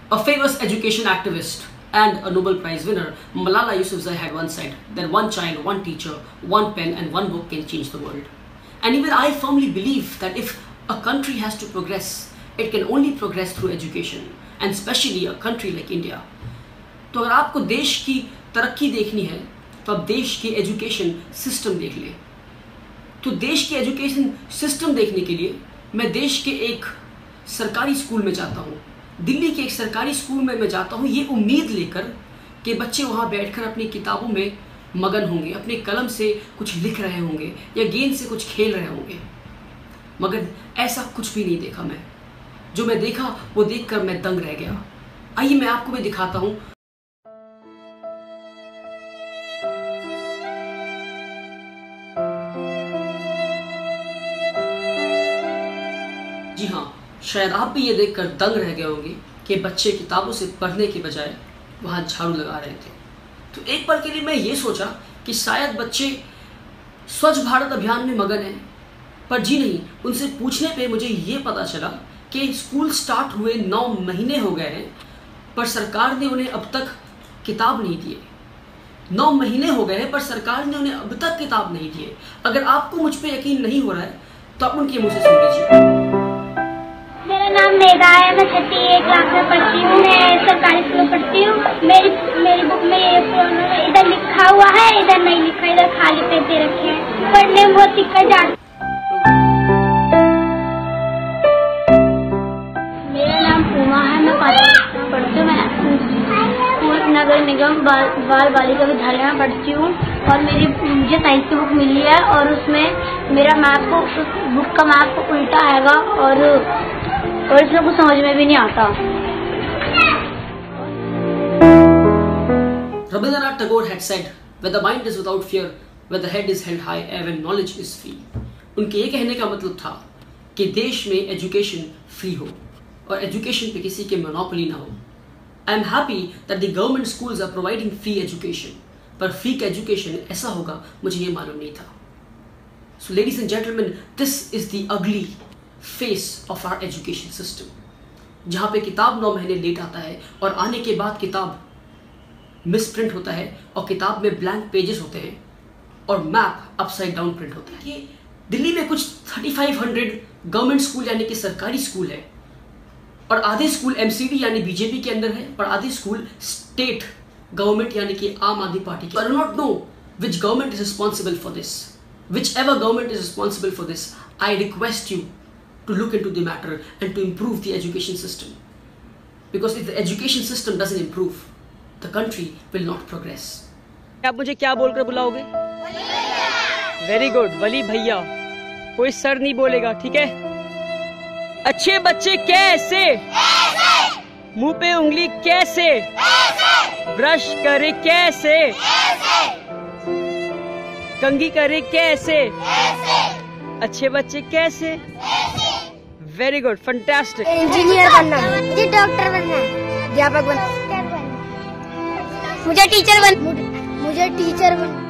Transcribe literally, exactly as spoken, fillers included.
A famous education activist and a Nobel Prize winner, Malala Yousafzai had once said that one child, one teacher, one pen and one book can change the world. And even I firmly believe that if a country has to progress, it can only progress through education, and especially a country like India. तो अगर आपको देश की तरक्की देखनी है तो आप देश के एजुकेशन सिस्टम देख ले। तो देश के एजुकेशन सिस्टम देखने के लिए मैं देश के एक सरकारी स्कूल में जाता हूँ, दिल्ली के एक सरकारी स्कूल में मैं जाता हूँ ये उम्मीद लेकर कि बच्चे वहाँ बैठकर अपनी किताबों में मगन होंगे, अपने कलम से कुछ लिख रहे होंगे या गेंद से कुछ खेल रहे होंगे। मगर ऐसा कुछ भी नहीं देखा मैं। जो मैं देखा वो देखकर मैं दंग रह गया। आइए मैं आपको भी दिखाता हूँ। जी हाँ, शायद आप भी ये देखकर दंग रह गए होंगे कि बच्चे किताबों से पढ़ने के बजाय वहाँ झाड़ू लगा रहे थे। तो एक पल के लिए मैं ये सोचा कि शायद बच्चे स्वच्छ भारत अभियान में मगन हैं, पर जी नहीं। उनसे पूछने पे मुझे ये पता चला कि स्कूल स्टार्ट हुए नौ महीने हो गए हैं पर सरकार ने उन्हें अब तक किताब नहीं दिए। नौ महीने हो गए हैं पर सरकार ने उन्हें अब तक किताब नहीं दिए। अगर आपको मुझ पे यकीन नहीं हो रहा है तो आप उनके मुँह से सुन लीजिए। मेरा नाम मेघा है, मैं छठी एक क्लास में पढ़ती हूँ, मैं सरकारी स्कूल में पढ़ती हूँ। मेरी मेरी बुक में ये इधर लिखा हुआ है, इधर नहीं लिखा, इधर खाली पेज दे रखे हैं। पढ़ने में बहुत दिक्कत जाती। मेरा नाम पूमा है, मैं पढ़ती हूँ, मैं नगर निगम बाल, बाल बालिका विद्यालय में पढ़ती हूँ और मेरी मुझे साइंस की बुक मिली है और उसमें मेरा मैथ को उस बुक का मैथ को उल्टा आएगा और और इसमें कुछ समझ में भी नहीं आता। Rabindranath Tagore had said, "Where the mind is without fear, where the head is held high, and when knowledge is free." उनके ये कहने का मतलब था कि देश में एजुकेशन फ्री हो और एजुकेशन पे किसी के मोनोपोली ना हो। I am happy that the government schools are providing free education, पर free education ऐसा होगा मुझे ये मालूम नहीं था। So ladies and gentlemen, this is the ugly face of our education system, जहाँ पे किताब नौ महीने लेट आता है और आने के बाद किताब मिसप्रिंट होता है और किताब में ब्लैंक पेजेस होते हैं और मैप अपसाइड डाउन प्रिंट होता है। ये दिल्ली में कुछ thirty five hundred government school यानी कि सरकारी स्कूल है और आधे स्कूल एमसीडी यानी बीजेपी के अंदर है और आधे स्कूल स्टेट गवर्नमेंट यानी कि आम आदमी पार्टी के। I do not know which government is responsible for this. Whichever government is responsible for this, I request you to look into the matter and to improve the education system, because if the education system doesn't improve, the country will not progress. आप मुझे क्या बोलकर बुलाओगे? Very good, वली भैया। कोई sir नहीं बोलेगा, ठीक है? अच्छे बच्चे कैसे? मुंह पे उंगली कैसे? ब्रश करे कैसे? कंघी करे कैसे? अच्छे बच्चे कैसे? Very good, fantastic. इंजीनियर बनना, मुझे डॉक्टर बनना है, अध्यापक बनना, मुझे टीचर बन मुझे टीचर बन